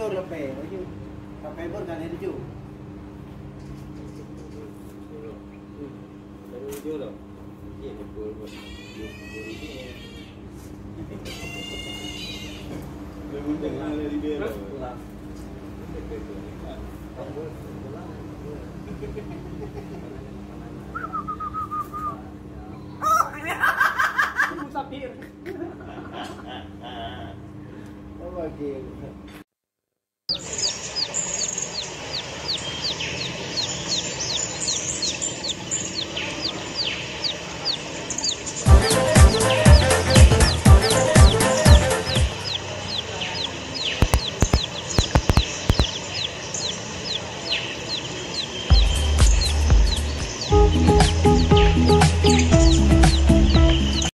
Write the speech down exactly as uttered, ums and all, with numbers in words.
paper lepas baju. Paper kan ada ju. Baru hijau tau. Ya, paper pun. Paper ini. Lebih mana di dia lah. Musafir. Oh, okay.